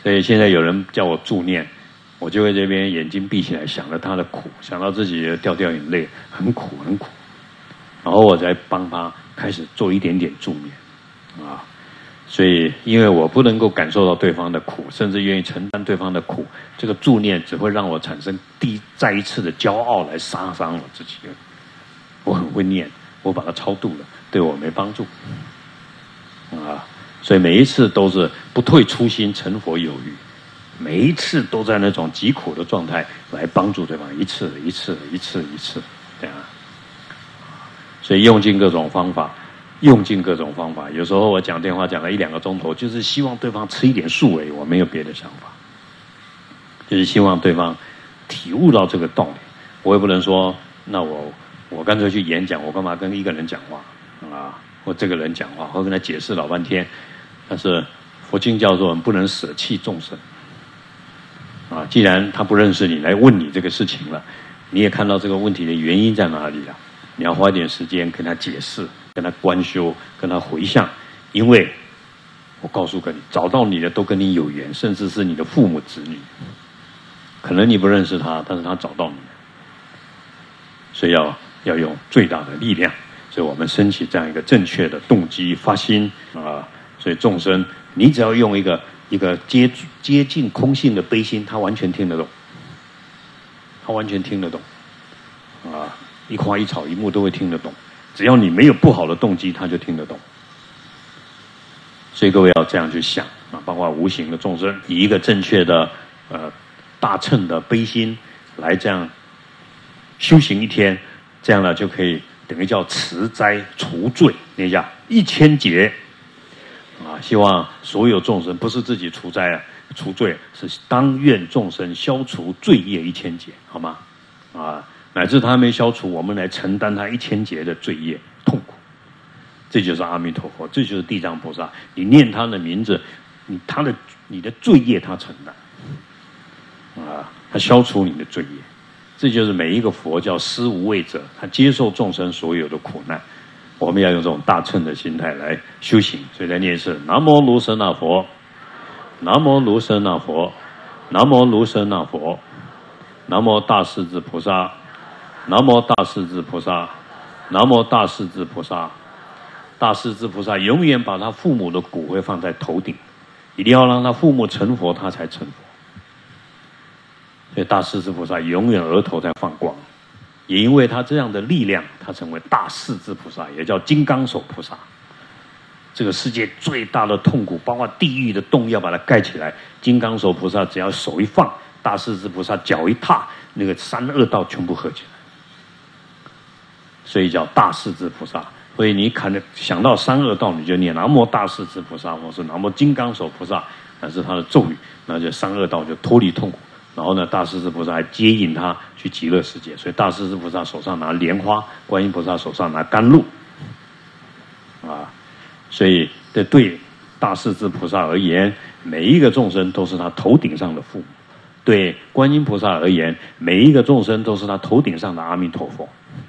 所以现在有人叫我助念，我就会这边眼睛闭起来，想着他的苦，想到自己掉掉眼泪，很苦很苦，然后我再帮他开始做一点点助念啊。所以因为我不能够感受到对方的苦，甚至愿意承担对方的苦，这个助念只会让我产生第再一次的骄傲来杀伤我自己。我很会念，我把它超度了，对我没帮助啊。所以每一次都是不退初心，成佛有余，每一次都在那种极苦的状态来帮助对方，一次一次一次一次这样。所以用尽各种方法，用尽各种方法。有时候我讲电话讲了一两个钟头，就是希望对方吃一点素而已，我没有别的想法，就是希望对方体悟到这个道理。我也不能说，那我我干脆去演讲，我干嘛跟一个人讲话啊？或这个人讲话，或跟他解释老半天。但是佛经教授我们不能舍弃众生啊！既然他不认识你，来问你这个事情了，你也看到这个问题的原因在哪里了，你要花一点时间跟他解释，跟他观修，跟他回向。因为我告诉各位，找到你的都跟你有缘，甚至是你的父母子女，可能你不认识他，但是他找到你，所以要要用最大的力量。所以我们升起这样一个正确的动机发心啊！所以众生，你只要用一个一个接接近空性的悲心，他完全听得懂，他完全听得懂啊！一花一草一木都会听得懂，只要你没有不好的动机，他就听得懂。所以各位要这样去想啊，包括无形的众生，以一个正确的呃大乘的悲心来这样修行一天，这样呢就可以等于叫持灾除罪，念一下一千劫。啊，希望所有众生不是自己除灾啊、除罪，是当愿众生消除罪业一千劫，好吗？啊，乃至他没消除，我们来承担他一千劫的罪业痛苦。这就是阿弥陀佛，这就是地藏菩萨。你念他的名字，你他的你的罪业他承担，啊，他消除你的罪业。这就是每一个佛教施无畏者，他接受众生所有的苦难。我们要用这种大乘的心态来修行，所以来念是南无卢舍那佛，南无卢舍那佛，南无卢舍那佛，南无大势至菩萨，南无大势至菩萨，南无大势至菩萨。大势至菩萨永远把他父母的骨灰放在头顶，一定要让他父母成佛，他才成佛。所以大势至菩萨永远额头在放光。也因为他这样的力量，他成为大势至菩萨，也叫金刚手菩萨。这个世界最大的痛苦，包括地狱的洞要把它盖起来，金刚手菩萨只要手一放，大势至菩萨脚一踏，那个三恶道全部合起来，所以叫大势至菩萨。所以你看想到三恶道，你就念南无大势至菩萨，或是南无金刚手菩萨，那是他的咒语，那就三恶道就脱离痛苦。然后呢，大势至菩萨还接引他去极乐世界，所以大势至菩萨手上拿莲花，观音菩萨手上拿甘露，啊，所以这对大势至菩萨而言，每一个众生都是他头顶上的父母；对观音菩萨而言，每一个众生都是他头顶上的阿弥陀佛。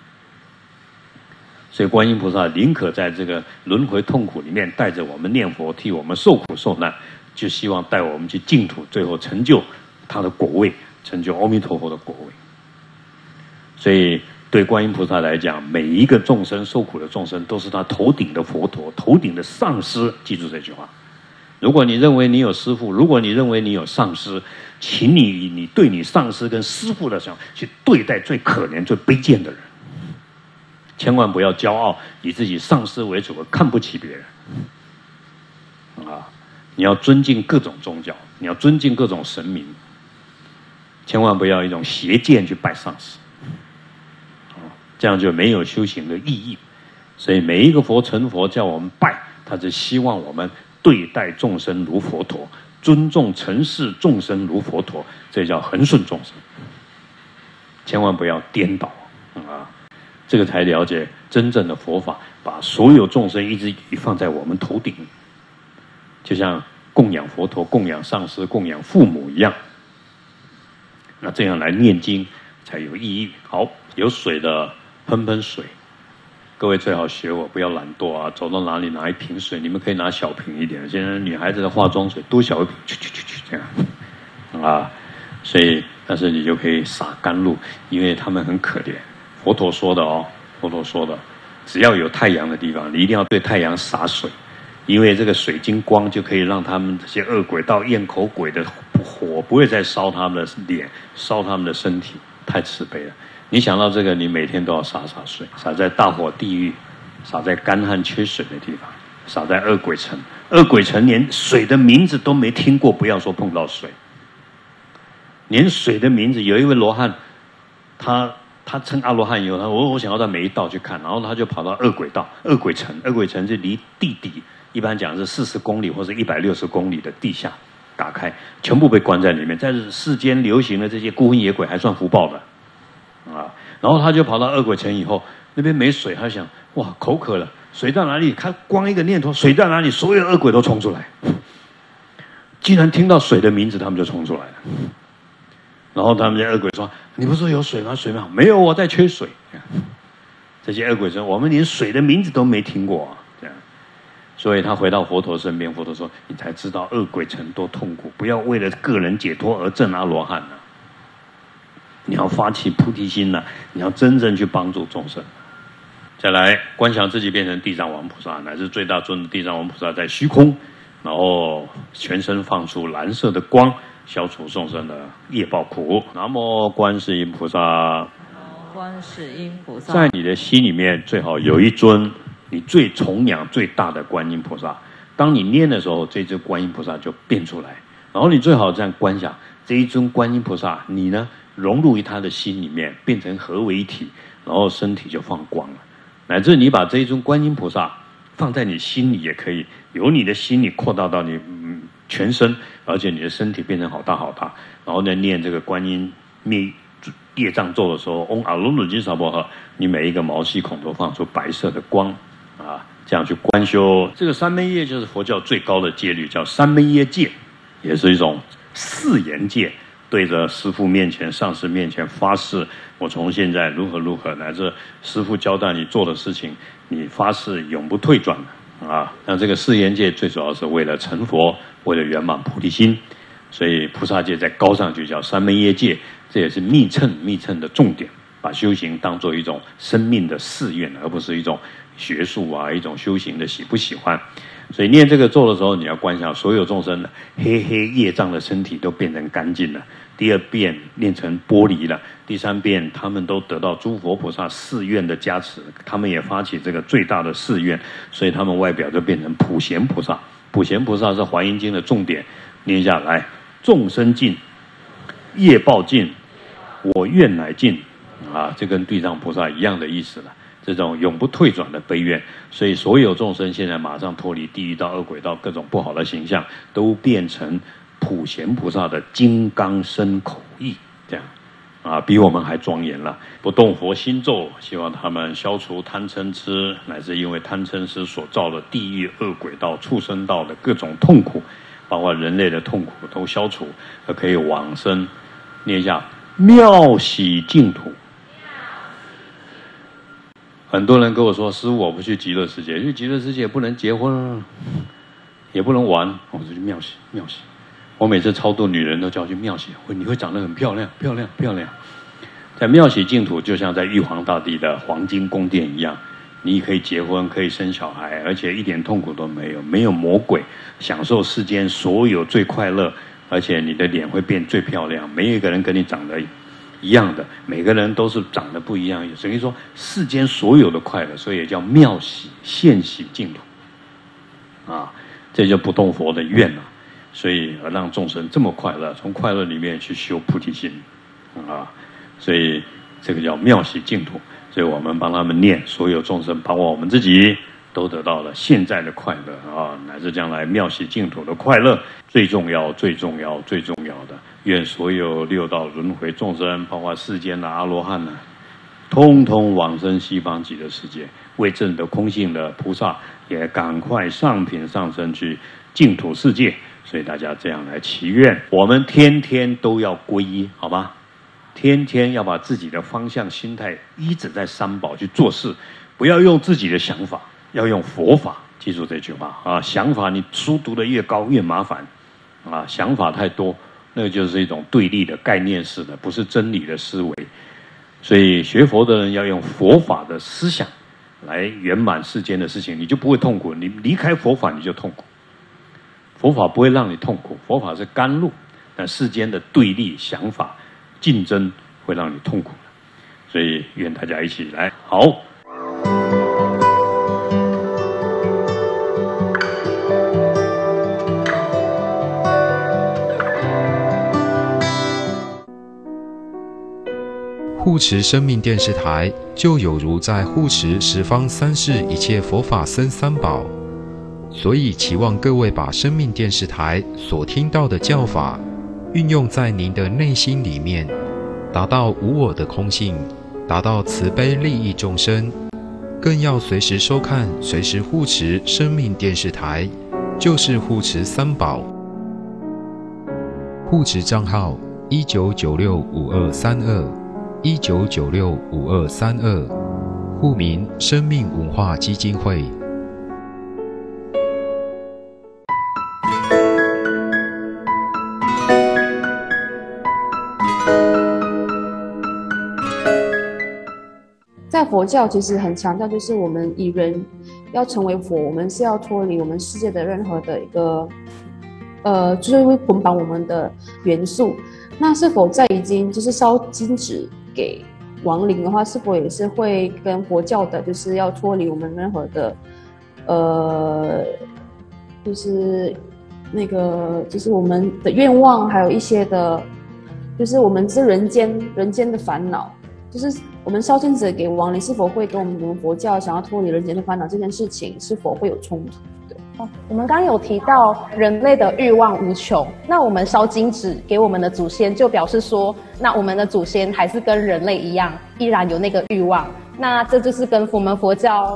所以观音菩萨宁可在这个轮回痛苦里面带着我们念佛，替我们受苦受难，就希望带我们去净土，最后成就他的果位，成就阿弥陀佛的果位。所以对观音菩萨来讲，每一个众生受苦的众生都是他头顶的佛陀，头顶的上师。记住这句话。如果你认为你有师父，如果你认为你有上师，请你以你对你上师跟师父的想去对待最可怜最卑贱的人，千万不要骄傲，以自己上师为主，看不起别人啊！你要尊敬各种宗教，你要尊敬各种神明，千万不要一种邪见去拜上师，这样就没有修行的意义。所以每一个佛成佛叫我们拜，他是希望我们对待众生如佛陀，尊重尘世众生如佛陀，这叫恒顺众生。千万不要颠倒啊！这个才了解真正的佛法，把所有众生一直放在我们头顶，就像供养佛陀、供养上师、供养父母一样。那这样来念经才有意义。好，有水的喷喷水，各位最好学我，不要懒惰啊！走到哪里拿一瓶水，你们可以拿小瓶一点。现在女孩子的化妆水多小一瓶，去去去去。 这样啊，所以但是你就可以洒甘露，因为他们很可怜。佛陀说的哦，佛陀说的，只要有太阳的地方，你一定要对太阳洒水，因为这个水晶光就可以让他们这些恶鬼到咽口鬼的火不会再烧他们的脸，烧他们的身体，太慈悲了。你想到这个，你每天都要洒洒水，洒在大火地狱，洒在干旱缺水的地方，洒在恶鬼城。恶鬼城连水的名字都没听过，不要说碰到水。连水的名字，有一位罗汉，他他称阿罗汉以后，他我我想要到每一道去看，然后他就跑到恶鬼道、恶鬼城。恶鬼城是离地底，一般讲是四十公里或者一百六十公里的地下打开，全部被关在里面。在世间流行的这些孤魂野鬼还算福报的。啊，然后他就跑到恶鬼城以后，那边没水，他想哇口渴了，水在哪里？他光一个念头，水在哪里？所有恶鬼都冲出来。既然听到水的名字，他们就冲出来了。然后他们这恶鬼说：“你不是说有水吗？水吗？没有，我在缺水。”这些恶鬼说：“我们连水的名字都没听过啊！”这样，所以他回到佛陀身边，佛陀说：“你才知道恶鬼城多痛苦，不要为了个人解脱而证阿罗汉啊！你要发起菩提心呐、啊，你要真正去帮助众生。再来观想自己变成地藏王菩萨，乃至最大尊的地藏王菩萨在虚空，然后全身放出蓝色的光，消除众生的业报苦。南无观世音菩萨。 观世音菩萨， 在你的心里面最好有一尊你最崇仰最大的观音菩萨。当你念的时候，这尊观音菩萨就变出来，然后你最好这样观想这一尊观音菩萨，你呢融入于他的心里面，变成合为一体，然后身体就放光了。乃至你把这一尊观音菩萨放在你心里也可以，由你的心里扩大到你、嗯、全身，而且你的身体变成好大好大，然后呢念这个观音灭业障咒的时候，嗡阿罗鲁金萨婆诃，你每一个毛细孔都放出白色的光啊，这样去观修这个三昧业，就是佛教最高的戒律，叫三昧耶戒，也是一种誓言戒。对着师父面前、上师面前发誓，我从现在如何如何，乃至师父交代你做的事情，你发誓永不退转的啊！那这个誓言戒最主要是为了成佛，为了圆满菩提心，所以菩萨戒再高上去叫三昧耶戒，这也是密乘密乘的重点，把修行当作一种生命的誓愿，而不是一种学术啊，一种修行的喜不喜欢。所以念这个咒的时候，你要观想所有众生的黑黑业障的身体都变成干净了。第二遍念成玻璃了，第三遍他们都得到诸佛菩萨誓愿的加持，他们也发起这个最大的誓愿，所以他们外表就变成普贤菩萨。普贤菩萨是华严经的重点，念下来：众生尽，业报尽，我愿乃尽。啊，这跟地藏菩萨一样的意思了。这种永不退转的悲愿，所以所有众生现在马上脱离地狱道、恶鬼道各种不好的形象，都变成普贤菩萨的金刚身口意，这样啊，比我们还庄严了。不动佛心咒，希望他们消除贪嗔痴，乃至因为贪嗔痴所造的地狱、恶鬼道、畜生道的各种痛苦，包括人类的痛苦都消除，而可以往生。念一下妙喜净土。很多人跟我说：“师父，我不去极乐世界，因为极乐世界不能结婚，也不能玩。”我就去妙喜，妙喜。我每次超度女人都叫我去妙喜，你会长得很漂亮，漂亮，漂亮。在妙喜净土，就像在玉皇大帝的黄金宫殿一样，你可以结婚，可以生小孩，而且一点痛苦都没有，没有魔鬼，享受世间所有最快乐，而且你的脸会变最漂亮，没有一个人跟你长得一样的，每个人都是长得不一样，等于说世间所有的快乐，所以也叫妙喜现喜净土啊，这就不动佛的愿啊，所以而让众生这么快乐，从快乐里面去修菩提心啊，所以这个叫妙喜净土，所以我们帮他们念，所有众生包括我们自己都得到了现在的快乐啊，乃至将来妙喜净土的快乐，最重要、最重要、最重要的。愿所有六道轮回众生，包括世间的阿罗汉呢，通通往生西方极乐世界。为证得空性的菩萨，也赶快上品上升去净土世界。所以大家这样来祈愿，我们天天都要皈依，好吗？天天要把自己的方向、心态依止在三宝去做事，不要用自己的想法，要用佛法。记住这句话啊！想法你书读得越高越麻烦。 啊，想法太多，那个就是一种对立的概念式的，不是真理的思维。所以学佛的人要用佛法的思想来圆满世间的事情，你就不会痛苦。你离开佛法，你就痛苦。佛法不会让你痛苦，佛法是甘露，但世间的对立想法、竞争会让你痛苦。所以愿大家一起来好。 护持生命电视台，就有如在护持十方三世一切佛法僧三宝，所以期望各位把生命电视台所听到的教法，运用在您的内心里面，达到无我的空性，达到慈悲利益众生，更要随时收看、随时护持生命电视台，就是护持三宝。护持账号一九九六五二三二。一九九六五二三二，户名生命文化基金会。 在佛教其实很强调，就是我们以人要成为佛，我们是要脱离我们世界的任何的一个，呃，就是会捆绑我们的元素。那是否在已经就是烧金纸给亡灵的话，是否也是会跟佛教的，就是要脱离我们任何的，呃，就是那个，就是我们的愿望，还有一些的，就是我们是人间人间的烦恼，就是我们烧金纸给亡灵，是否会跟我们我们佛教想要脱离人间的烦恼这件事情，是否会有冲突？ 哦，我们刚刚有提到人类的欲望无穷，那我们烧金纸给我们的祖先，就表示说，那我们的祖先还是跟人类一样，依然有那个欲望。那这就是跟我们佛教。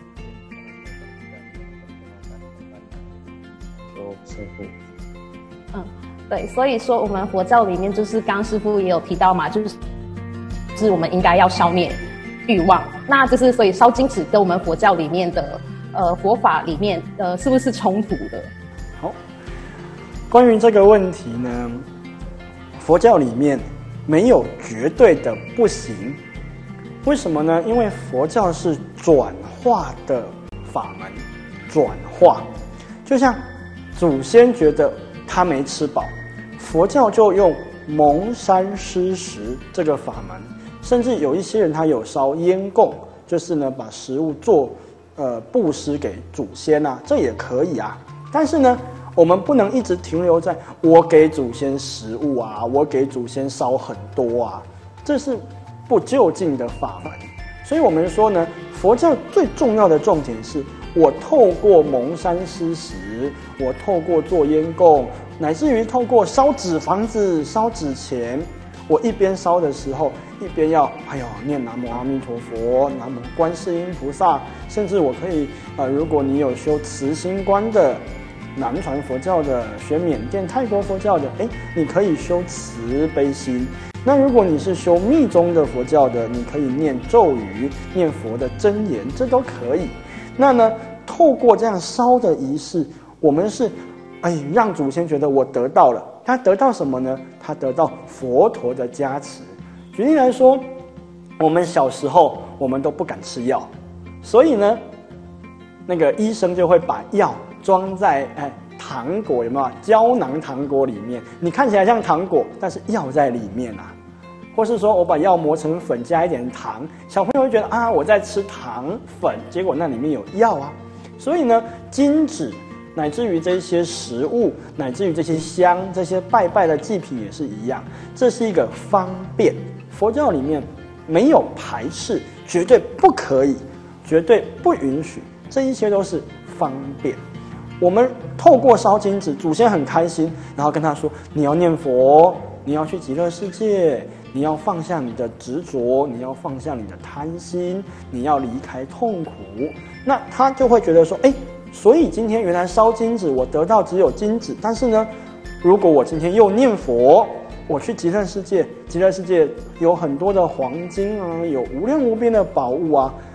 师父，嗯，对，所以说我们佛教里面就是刚师父也有提到嘛，就是就是我们应该要消灭欲望。那就是所以烧金纸跟我们佛教里面的。呃，佛法里面呃，是不是冲突的？ 好，关于这个问题呢，佛教里面没有绝对的不行。为什么呢？因为佛教是转化的法门，转化，就像祖先觉得他没吃饱，佛教就用蒙山施食这个法门，甚至有一些人他有烧烟供，就是呢把食物做。呃，布施给祖先啊，这也可以啊。但是呢，我们不能一直停留在我给祖先食物啊，我给祖先烧很多啊，这是不究竟的法门。所以我们说呢，佛教最重要的重点是，我透过蒙山施食，我透过做烟供，乃至于透过烧纸房子、烧纸钱，我一边烧的时候。一边要哎呦念南无阿弥陀佛，南无观世音菩萨，甚至我可以呃，如果你有修慈心观的，南传佛教的，学缅甸泰国佛教的，哎，你可以修慈悲心。那如果你是修密宗的佛教的，你可以念咒语，念佛的真言，这都可以。那呢，透过这样烧的仪式，我们是哎让祖先觉得我得到了，他得到什么呢？他得到佛陀的加持。举例来说，我们小时候我们都不敢吃药，所以呢，那个医生就会把药装在哎糖果有没有胶囊糖果里面？你看起来像糖果，但是药在里面啊。或是说我把药磨成粉，加一点糖，小朋友会觉得啊我在吃糖粉，结果那里面有药啊。所以呢，金纸乃至于这些食物，乃至于这些香，这些拜拜的祭品也是一样，这是一个方便。佛教里面没有排斥，绝对不可以，绝对不允许，这一切都是方便。我们透过烧金纸，祖先很开心，然后跟他说：你要念佛，你要去极乐世界，你要放下你的执着，你要放下你的贪心，你要离开痛苦。那他就会觉得说：哎，所以今天原来烧金纸，我得到只有金纸，但是呢，如果我今天又念佛，我去极乐世界，极乐世界有很多的黄金啊，有无量无边的宝物啊，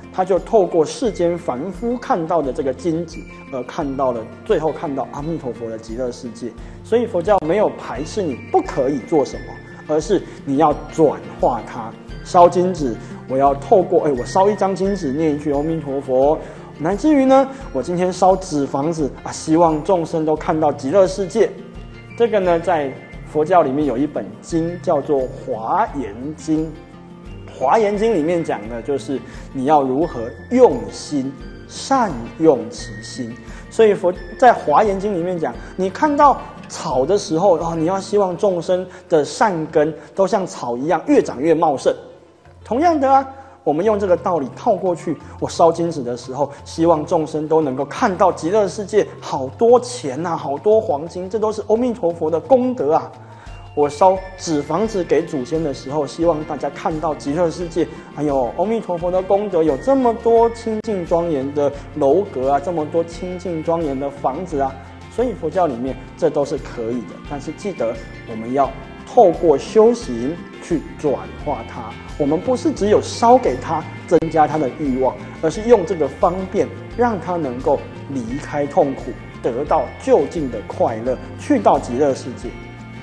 他就透过世间凡夫看到的这个经子，而看到了最后看到阿弥陀佛的极乐世界。所以佛教没有排斥你不可以做什么，而是你要转化它。烧金纸，我要透过哎，我烧一张金纸，念一句阿弥陀佛，乃至于呢，我今天烧纸房子啊，希望众生都看到极乐世界。这个呢，在佛教里面有一本经叫做《华严经》，《华严经》里面讲的就是你要如何用心，善用其心。所以佛在《华严经》里面讲，你看到草的时候啊，你要希望众生的善根都像草一样越长越茂盛。同样的啊，我们用这个道理套过去，我烧金纸的时候，希望众生都能够看到极乐世界，好多钱啊，好多黄金，这都是阿弥陀佛的功德啊。我烧纸房子给祖先的时候，希望大家看到极乐世界，哎呦，阿弥陀佛的功德有这么多清净庄严的楼阁啊，这么多清净庄严的房子啊。所以佛教里面这都是可以的，但是记得我们要透过修行去转化它。我们不是只有烧给他，增加他的欲望，而是用这个方便，让他能够离开痛苦，得到究竟的快乐，去到极乐世界。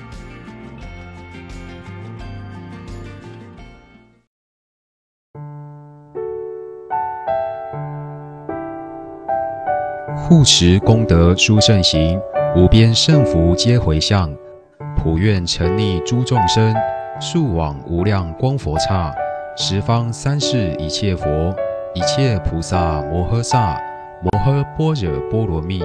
护持功德殊胜行，无边胜福皆回向。普愿沉溺诸众生，速往无量光佛刹。十方三世一切佛，一切菩萨摩诃萨，摩诃般若波罗蜜。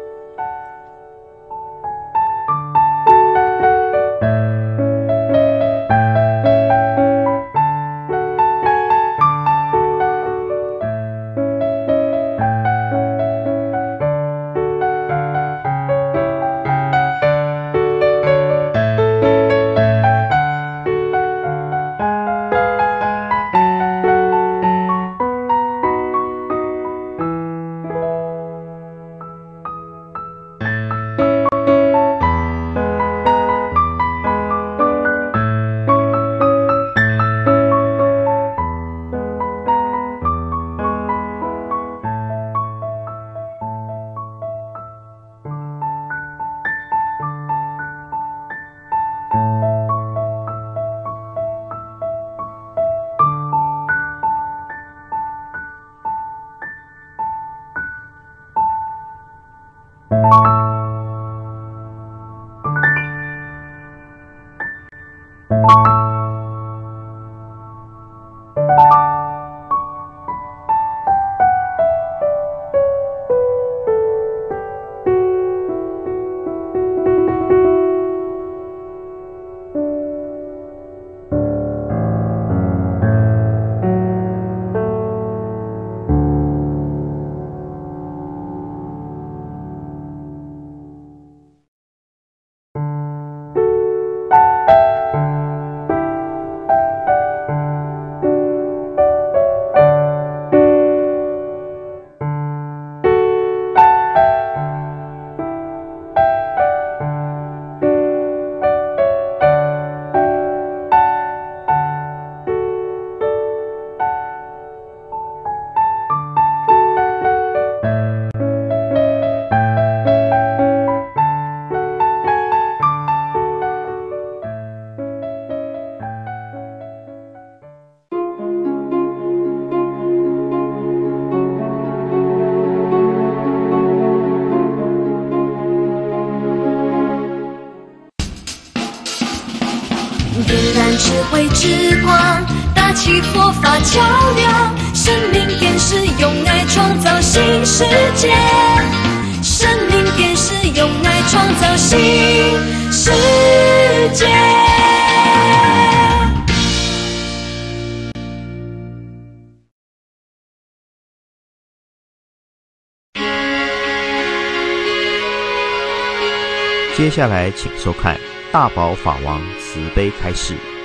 智慧之光，搭起佛法桥梁，生命电视用爱创造新世界，生命电视用爱创造新世界。 接下来请收看大宝法王慈悲开示。